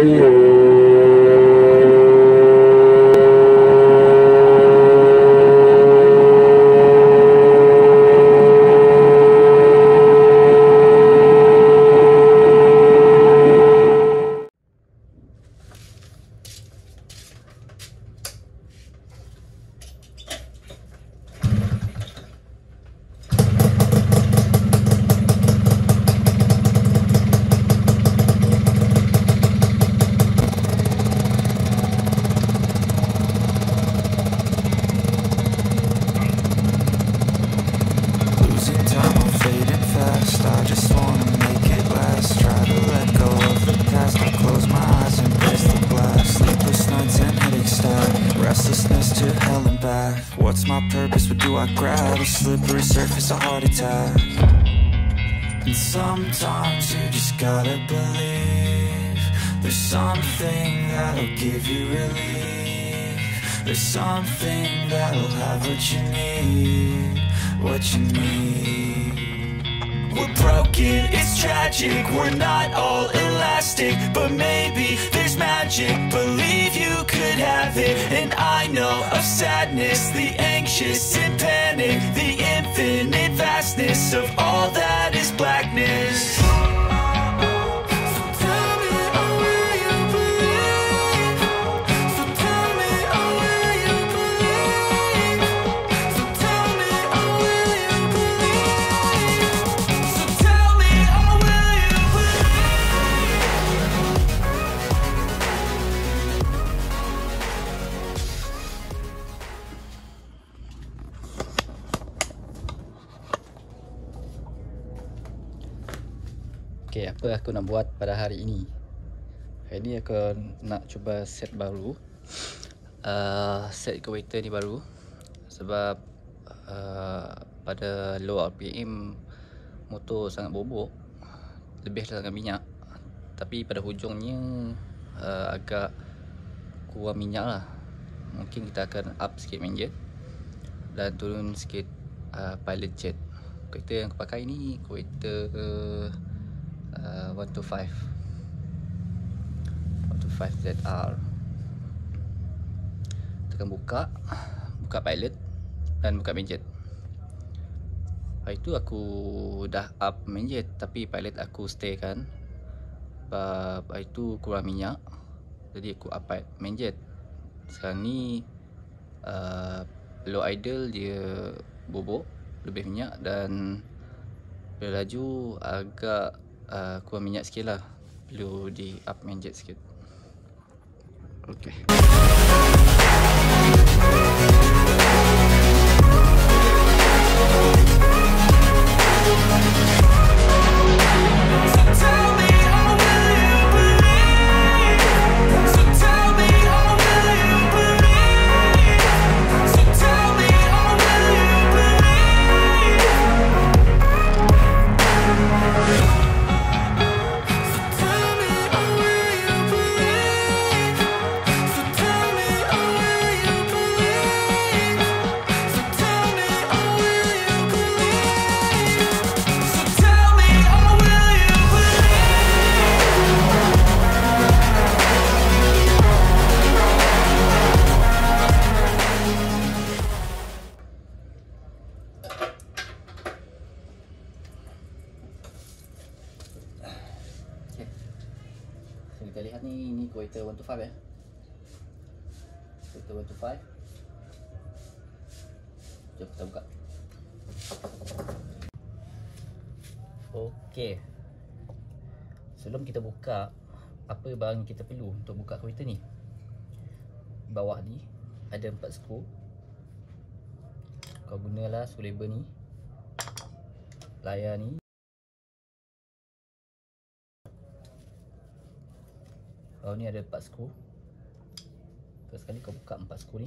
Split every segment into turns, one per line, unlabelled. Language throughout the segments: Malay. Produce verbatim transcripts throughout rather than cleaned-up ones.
What's my purpose? What do I grab? A slippery surface, a heart attack. And sometimes you just gotta believe there's something that'll give you relief. There's something that'll have what you need, what you need. We're broken, it's tragic, we're not all elastic, but maybe there's magic. Believe you could have it, and I know of sadness, the anxious and panic, the infinite vastness of all that is blackness.
Okay, apa aku nak buat pada hari ini? Hari ini aku nak cuba set baru. uh, Set equator ni baru sebab uh, pada low R P M motor sangat bobok, lebih sangat minyak. Tapi pada hujungnya uh, agak kurang minyak lah. Mungkin kita akan up sikit main jet dan turun sikit uh, pilot jet. Equator yang aku pakai ni equator uh, Uh, one two five Z R. Kita akan buka Buka pilot dan buka main jet. Hari tu aku dah up main jet, tapi pilot aku stay kan, sebab hari tu kurang minyak, jadi aku up main jet. Sekarang ni uh, low idle dia bobok, lebih minyak, dan bila laju agak Uh, kurang minyak sikit lah. Perlu di up main jet sikit. Okay. Kita lihat ni, ni equator one two five ya. Equator one two five. Jom kita buka. Okey. Sebelum kita buka, apa barang kita perlu untuk buka equator ni? Bawah ni ada empat skru. Kau gunalah skru lever ni. Layar ni. Bawah ni ada empat skru. First sekali kau buka empat skru ni.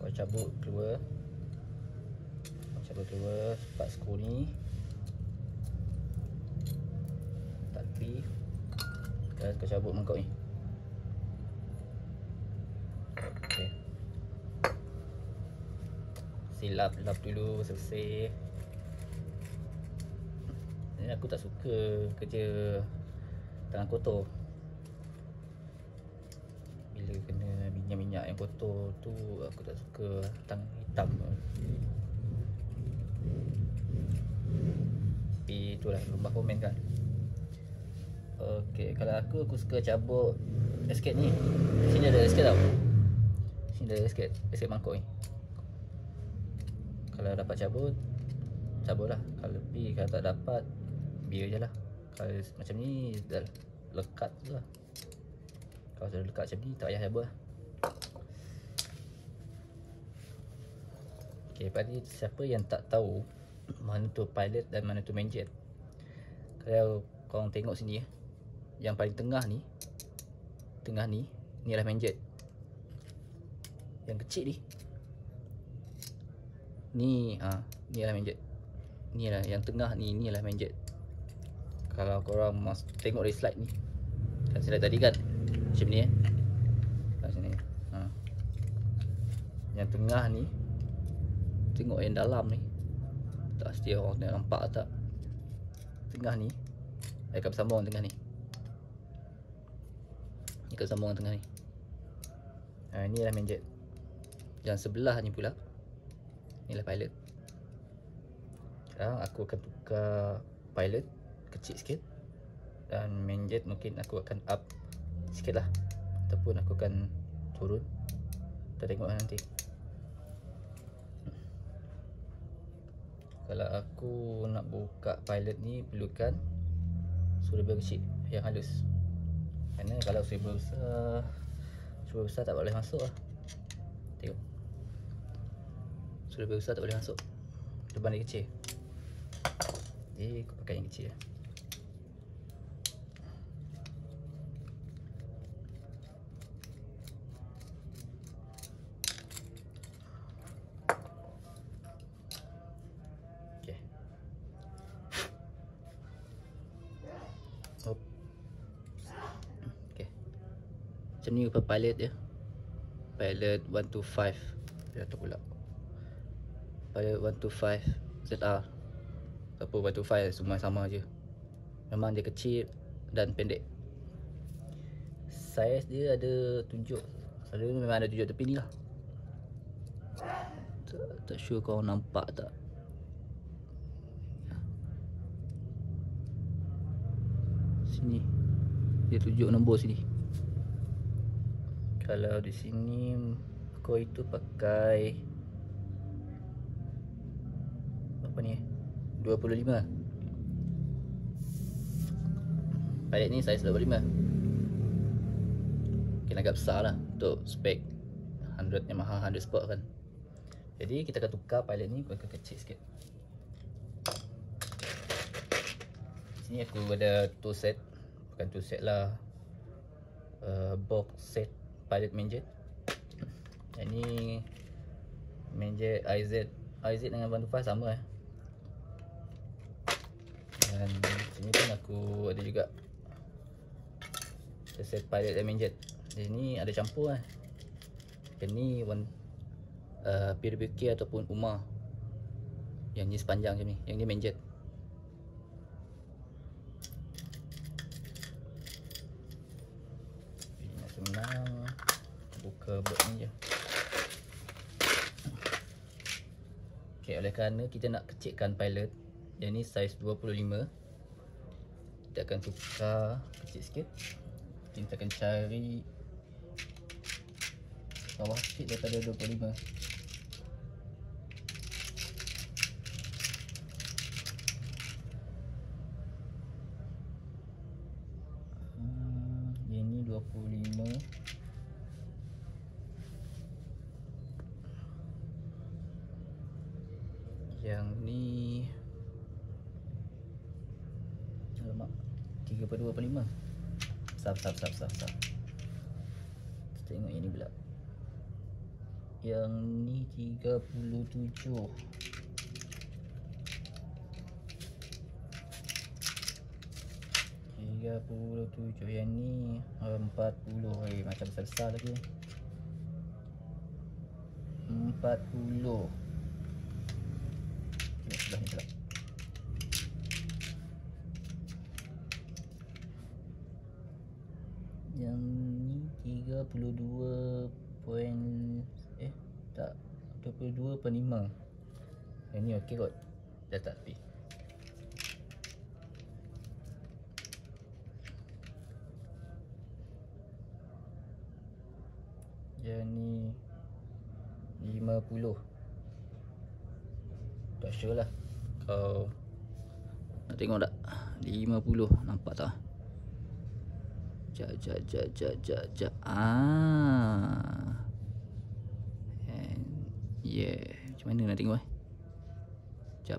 Kau cabut keluar. Kau cabut keluar part skru ni. Tak tepi. Sekarang kau cabut mangkuk ni. Okey. Silap lap dulu selesai. Ni aku tak suka kerja tangan kotor. Bila kena minyak-minyak yang kotor tu aku tak suka, tangan hitam tu. Tapi itulah lumba komen kan. Okey, kalau aku aku suka cabut escape ni. Sini ada escape tau. Sini ada escape, escape mangkuk ni. Kalau dapat cabut, cabutlah. Kalau lebih, kalau tak dapat, biar je lah. Kalau macam ni dah lekat tu lah. Kalau sudah lekat macam ni, tak payah cabut lah. Okay, pada siapa yang tak tahu mana tu pilot dan mana tu main jet, kalau korang tengok sini ya, yang paling tengah ni, tengah ni, ni adalah main jet. Yang kecil ni, ni ha, ni adalah main jet. Ni adalah yang tengah ni, ni adalah main jet. Kalau korang mas tengok dari slide ni, kan slide tadi kan macam ni eh. Kat sini. Ha. Yang tengah ni, tengok yang dalam ni. Tak pasti orang tengok nampak tak. Tengah ni, akan bersambung tengah ni. Ni akan sambung tengah ni. Ha, ni adalah main jet. Yang sebelah ni pula, ni adalah pilot. Sekarang aku akan tukar pilot kecil sikit, dan main jet mungkin aku akan up sikit lah, ataupun aku akan turun. Kita tengok lah nanti. Kalau aku nak buka pilot ni, perlukan screwdriver kecil yang halus. Kerana kalau screwdriver besar, screwdriver besar tak boleh masuk lah. Tengok, screwdriver besar tak boleh masuk, lubang dia kecil. Jadi aku pakai yang kecil. Macam ni rupa pilot dia. Pilot one two five. Dia tak pula. Pilot one two five Z R. Apa one two five semua sama je. Memang dia kecil dan pendek. Saiz dia ada tunjuk. Ada memang ada tunjuk tepi ni lah. Tak, tak sure korang nampak tak. Sini. Dia tunjuk nombor sini. Kalau di sini aku itu pakai apa ni? dua puluh lima. Pilot ni saiz dua puluh lima. Mungkin agak besar lah untuk spek one hundred Yamaha one hundred Sport kan. Jadi kita akan tukar pilot ni ke kecil sikit. Sini aku ada two set. Bukan two set lah, uh, box set pilot main jet. Yang ni main jet I Z. I Z dengan one two five sama eh. Dan sini pun aku ada juga set pilot dan main jet. Di sini ada campur eh. Yang ni one uh, P W K ataupun Uma. Yang ni sepanjang macam ni. Yang ni main jet. Ini senang. Buka bot ni je. Okay, oleh kerana kita nak kecilkan pilot, yang ni saiz dua puluh lima, kita akan tukar kecil sikit. Kita akan cari bawah sikit daripada dua puluh lima. hmm, Yang ni dua puluh lima. Yang ni alamak, tiga puluh dua puluh lima. Besar, besar, besar, besar, besar. Kita tengok yang ni pula. Yang ni tiga puluh tujuh. tiga puluh tujuh. Yang ni empat puluh. Eh, macam besar-besar lagi. empat puluh. Ni sebelah ni pula. Yang ni tiga puluh dua point eh tak dua puluh dua point lima. Yang ni okey kot. Dah tak tepi. Yang ni lima puluh. Tak sure lah. Kau nak tengok tak? lima puluh. Nampak tak? Jap, jap, jap, jap, jap, jap. Ah. And yeah. Macam mana nak tengok eh? Jap.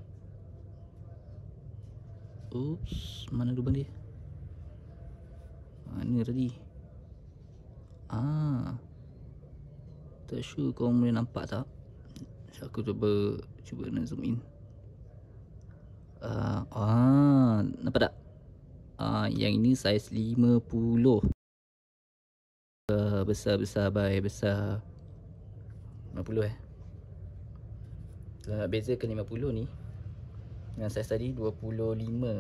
Oops. Mana lubang dia? Mana tadi? Ah. Tak sure kau boleh nampak tak? So, aku cuba cuba nak zoom in. Uh, ah, nampak tak? Ah, yang ini saiz lima puluh. Uh, besar-besar baik, besar. lima puluh eh. Kalau nak bezakan lima puluh ni dengan saiz tadi dua puluh lima.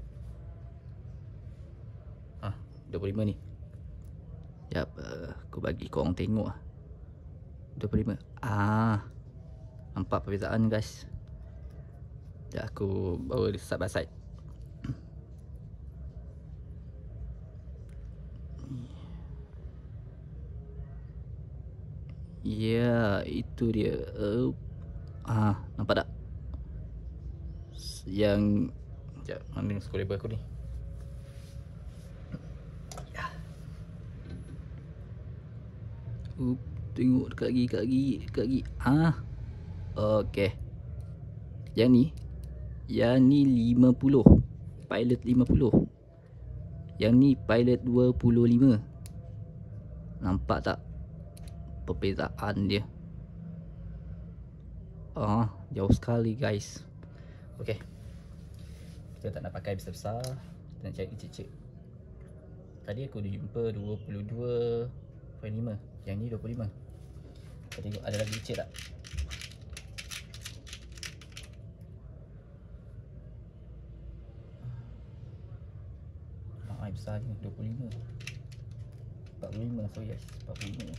Ah, dua puluh lima ni. Jap, uh, aku bagi korang tengok ah. dua puluh lima. Ah. Nampak perbezaan guys. Dah aku bawa side by side. Ya, itu dia. Uh, ah, nampak tak? Yang sekejap, mana scrollable aku ni? Ya. Up, tengok dekat lagi, dekat lagi, dekat lagi. Ah. Okey. Yang ni, yang ni lima puluh. Pilot lima puluh. Yang ni Pilot dua puluh lima. Nampak tak perbezaan dia? Ah, jauh sekali guys. Okey. Kita tak nak pakai besar-besar, kita nak cari kecil-kecil. Tadi aku jumpa dua puluh dua point lima. Yang ni dua puluh lima. Kita tengok ada lagi kecil tak? Ah, besar ni dua puluh lima. empat puluh lima, so yes, empat puluh lima.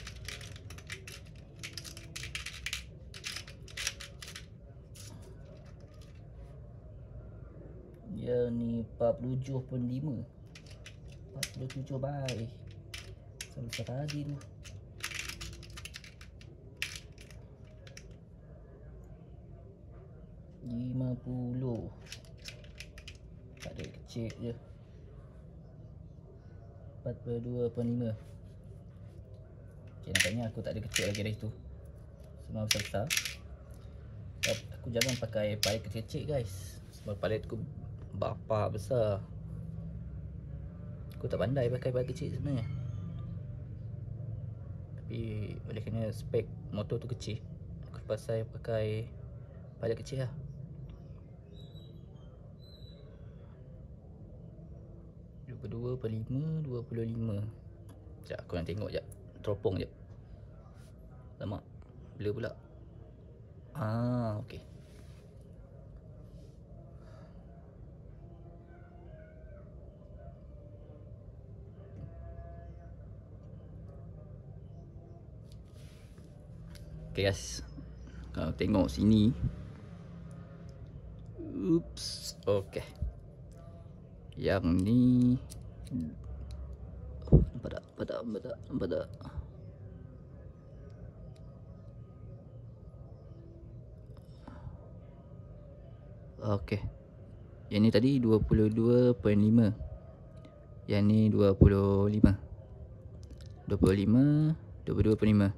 Yang ni empat puluh tujuh point lima. empat puluh tujuh baik. Sama besar tadi tu. lima puluh. Tak ada kecil je. empat puluh dua point lima. Okay, nampaknya aku tak ada kecil lagi dari tu. Semua besar-besar. Aku jangan pakai palet kecil-kecil guys. Sebab palet aku bapak besar. Aku tak pandai pakai palet kecil sebenarnya. Tapi oleh kerana spek motor tu kecil, aku terpaksa pakai palet kecil lah. dua puluh dua point lima, dua puluh lima. Sekejap aku nak tengok sekejap. Teropong sekejap. Lama. Blur pula. Ah, okey. Okay guys, kalau tengok sini. Oops. Okay. Yang ni nampak tak? Nampak tak? Nampak tak? Nampak tak? Okay. Yang ni tadi dua puluh dua point lima. Yang ni dua puluh lima. dua puluh lima, dua puluh dua point lima.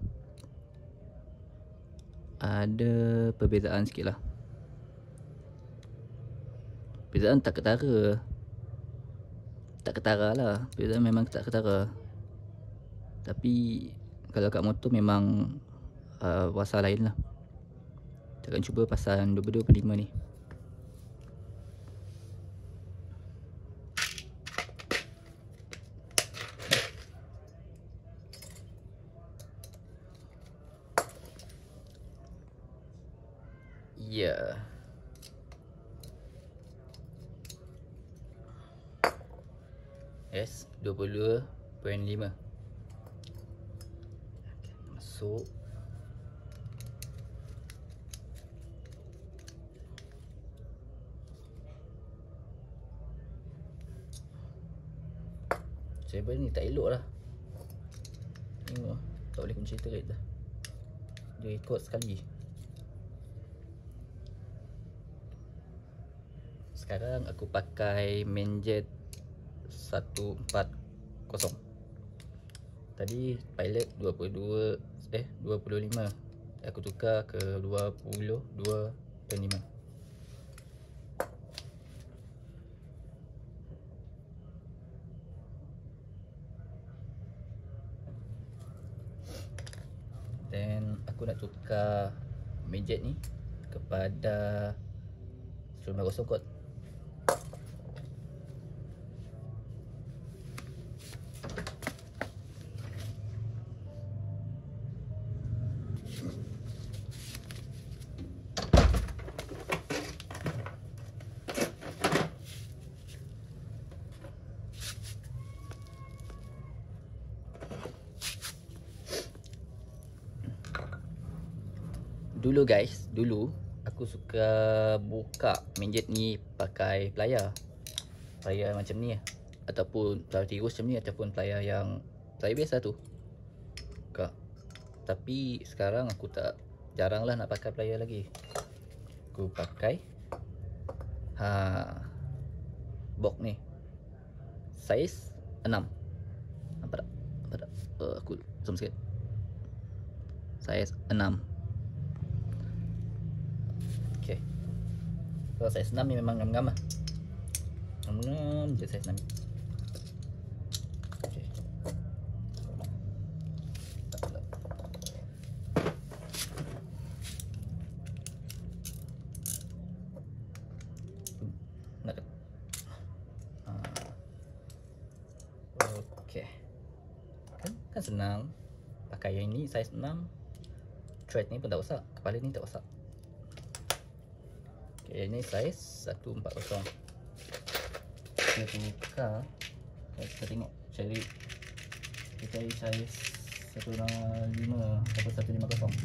Ada perbezaan sikit lah. Perbezaan tak ketara. Tak ketara lah. Perbezaan memang tak ketara. Tapi kalau kat motor memang uh, pasal lain lah. Kita akan cuba pasal dua puluh dua puluh lima ni. Ya. Yeah. S dua puluh dua perpuluhan lima. Masuk. Cable ni tak elok lah. Tengok, tak boleh kunci turret dah. Dia ikut sekali. Sekarang aku pakai Mainjet satu empat kosong. Tadi pilot dua puluh dua eh dua puluh lima. Aku tukar ke dua puluh dua perpuluhan lima. Dan aku nak tukar Mainjet ni kepada seratus lima puluh kot. Dulu guys, dulu aku suka buka Mainjet ni pakai pelayar. Pelayar macam ni lah. Ataupun pelayar tirus macam ni, ataupun pelayar yang pelayar biasa tu. Buka. Tapi sekarang aku tak, jarang lah nak pakai pelayar lagi. Aku pakai ha, box ni saiz enam. Nampak tak? Nampak tak? Uh, aku zoom sikit. Saiz enam. Okay. Kalau saiz enam ni memang ngam-ngam lah. Ngam-ngam je saiz enam. Okay. Nak okay. Kan, kan senang. Pakai yang ini saiz enam. Thread ni pun tak rosak. Kepala ni tak rosak. Okay, ini saiz seratus empat puluh. Kita tukar. Kita tengok cari. Kita cari saiz seratus lima atau seratus lima puluh.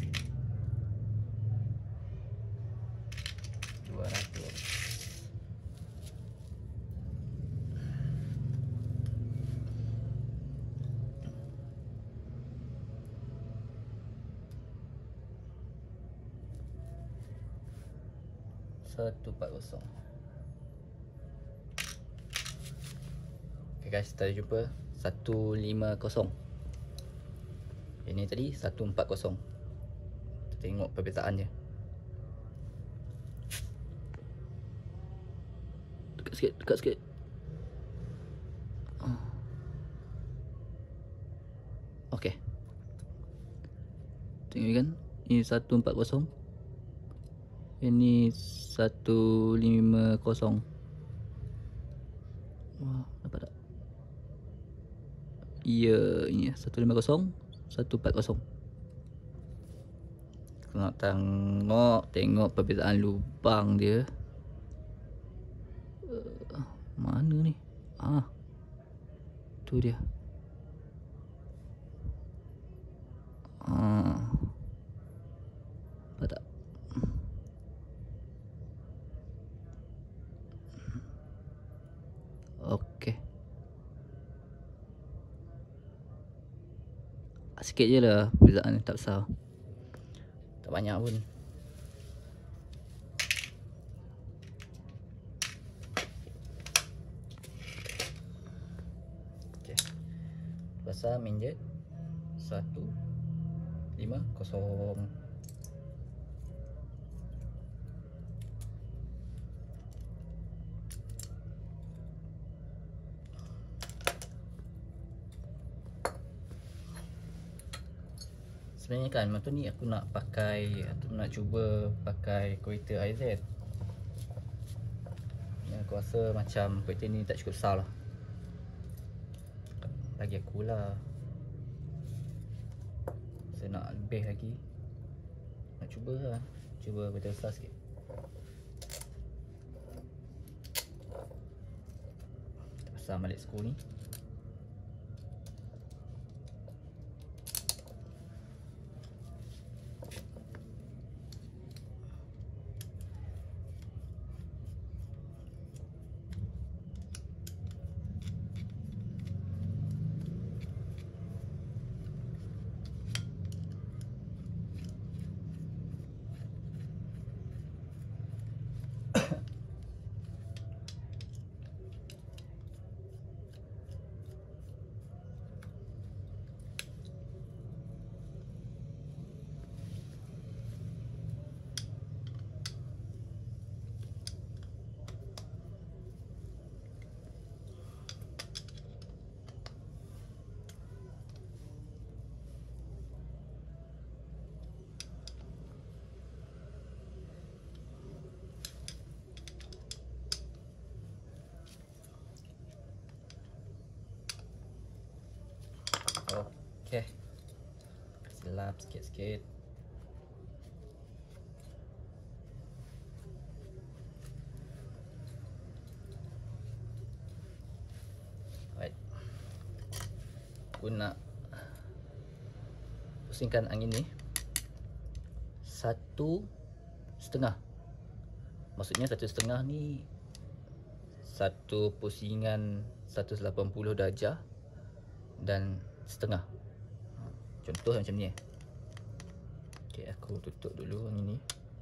dua ratus. seratus empat puluh. Okay guys, kita jumpa seratus lima puluh. Ini tadi seratus empat puluh. Kita tengok perbezaannya. Dekat sikit, dekat sikit. Okay. Tengok kan? Ini seratus empat puluh. Ini seratus lima puluh. Wah, nampak tak? Ya, ini seratus lima puluh, seratus empat puluh. Nak tengok, tengok perbezaan lubang dia. Uh, mana ni? Ah, tu dia. Ah, nampak tak? Okey. Sikit je lah perbezaan, tak besar. Tak banyak pun. Okey. Pasal Mainjet seratus lima puluh. Sebenarnya kan waktu ni aku nak pakai, aku nak cuba pakai kereta I Z. Ya, aku rasa macam kereta ni tak cukup besar lah bagi aku lah. Saya nak lebih lagi. Nak cuba lah, cuba kereta besar sikit. Kita pasang balik skru ni. Okey. Kasih lap sikit-sikit. Alright. Aku nak pusingkan angin ni satu setengah. Maksudnya satu setengah ni satu pusingan seratus lapan puluh darjah dan setengah. Contoh macam ni. Okay, aku tutup dulu angin ni.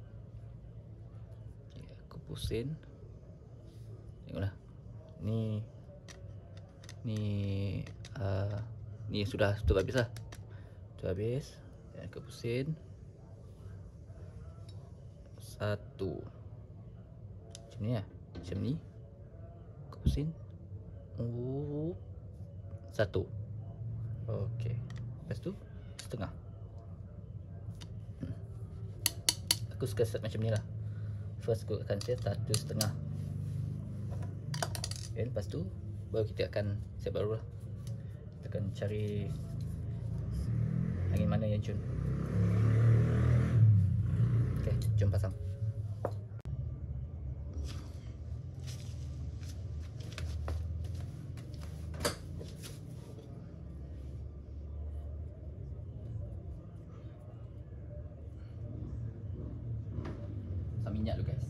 Okay, aku pusing. Tengoklah. Ni ni uh, ni sudah tutup habis lah. Tutup habis. Dan aku pusing. Satu. Macam ni lah. Macam ni. Aku pusing. Oh. Satu. Okey. Lepas tu setengah. hmm. Aku suka set macam ni lah. First aku akan set satu setengah. Okay, lepas tu baru kita akan set baru lah. Kita akan cari angin mana yang cun. Okay, jom pasang. Minyak dulu guys.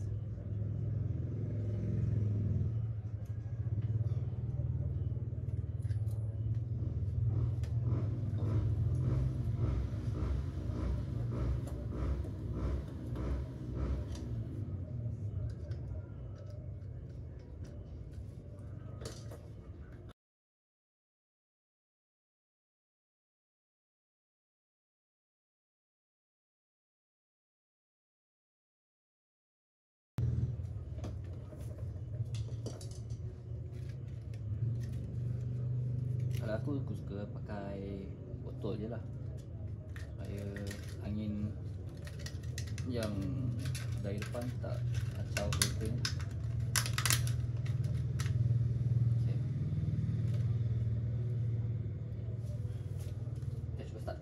Kalau aku, aku suka pakai botol je lah, supaya angin yang dari depan tak kacau kereta ni. Okay. Okay, cuba start.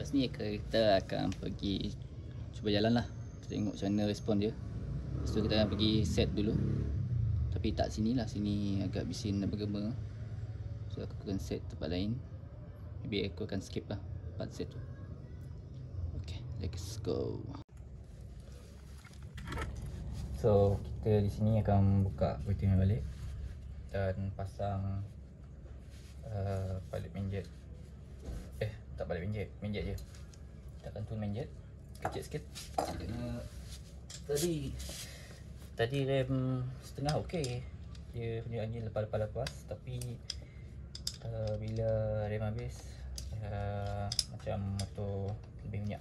Lepas ni kita akan pergi cuba jalan lah, tengok macam mana respon dia. Lepas tu kita akan pergi set dulu, tapi tak sini lah, sini agak bising dan bergema. So aku akan set tempat lain. Maybe aku akan skip lah part set tu. Okay, let's go. So kita di sini akan buka kuiting balik dan pasang uh, balik main jet. Eh, tak balik main jet, main jet je. Kita akan tune main jet kecil sikit. Kerana tadi tadi rem setengah okey. Dia punya angin lepas-lepas lepas, tapi uh, bila rem habis uh, macam motor lebih minyak.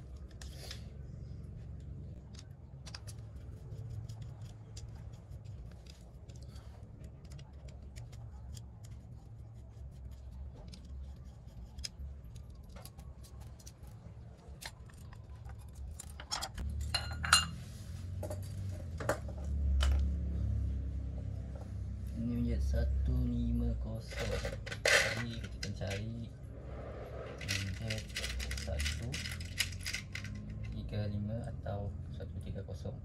satu lima kosong. Jadi kita akan cari minjet satu tiga lima atau satu tiga kosong.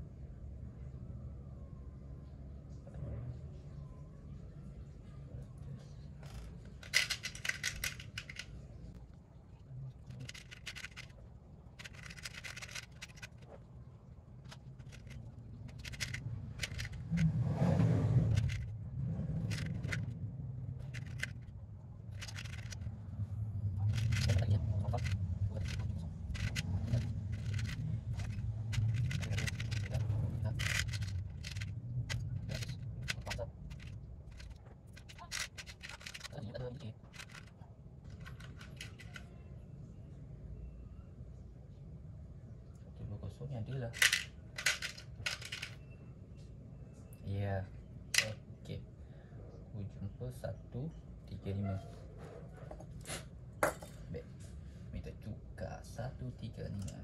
Ni ada lah. Ya. Yeah. Okey. Jumpa satu tiga lima. Baik. Minta tukar satu tiga lima.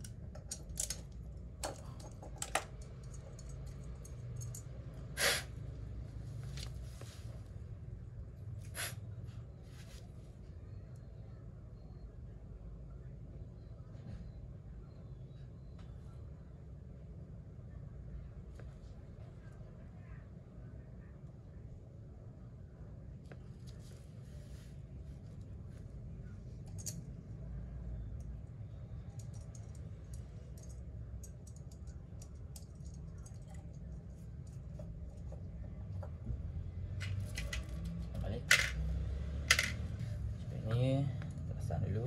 Ni kita pasang dulu.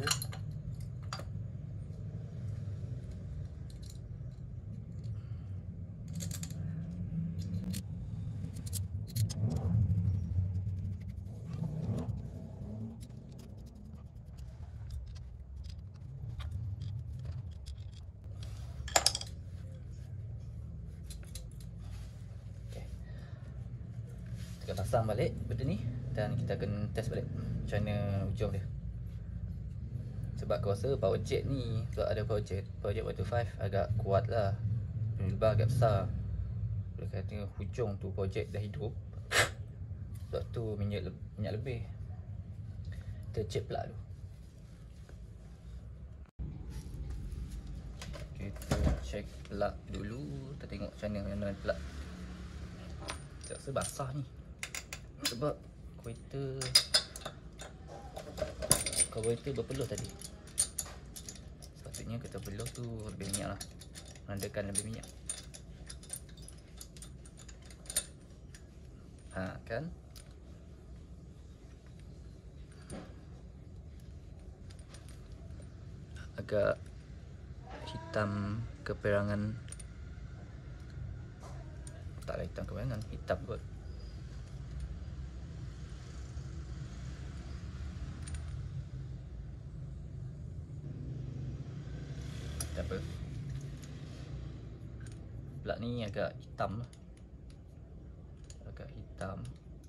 Okay. Kita pasang balik benda ni dan kita akan test balik macam mana ujung dia. Sebab aku rasa power jet ni, kalau ada power jet, power jet water five agak kuat lah, lubang agak besar. Boleh kata hujung tu power jet dah hidup, sebab tu minyak, le minyak lebih. Kita check plug dulu. Kita check plug dulu, kita tengok macam mana mana plug. Saya rasa basah ni, sebab kuarter kuarter berpeluh tadi. Sepatutnya kita peluh tu lebih minyak lah, menandakan lebih minyak. Ha kan, agak hitam keperangan. Taklah hitam keperangan, hitam kot. Tak apa, plug ni agak hitam, agak hitam.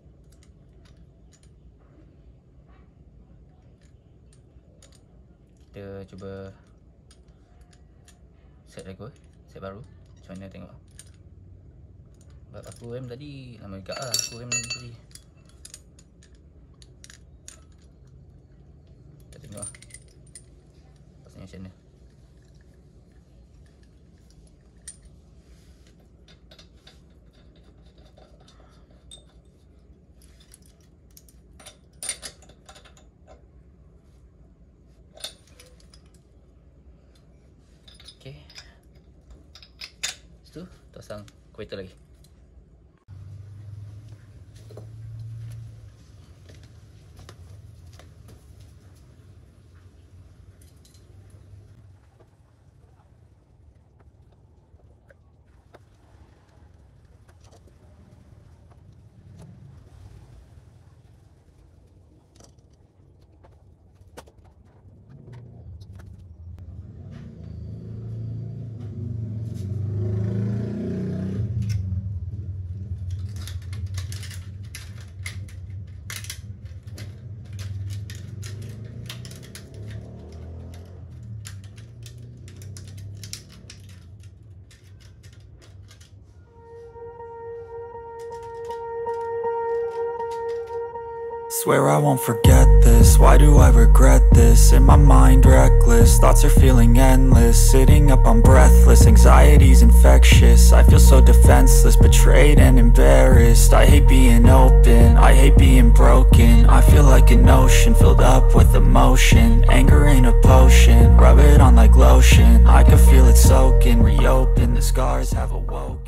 Kita cuba set lagi, set baru. Macam mana tengok. Sebab aku rem tadi lama juga lah, aku rem tadi. Kita tengok lepas macam mana. Okay. Lepas tu, pasang kuarter lagi.
Swear I won't forget this, why do I regret this? In my mind reckless, thoughts are feeling endless. Sitting up, I'm breathless, anxiety's infectious. I feel so defenseless, betrayed and embarrassed. I hate being open, I hate being broken. I feel like an ocean filled up with emotion. Anger ain't a potion, rub it on like lotion. I can feel it soaking, reopen, the scars have awoken.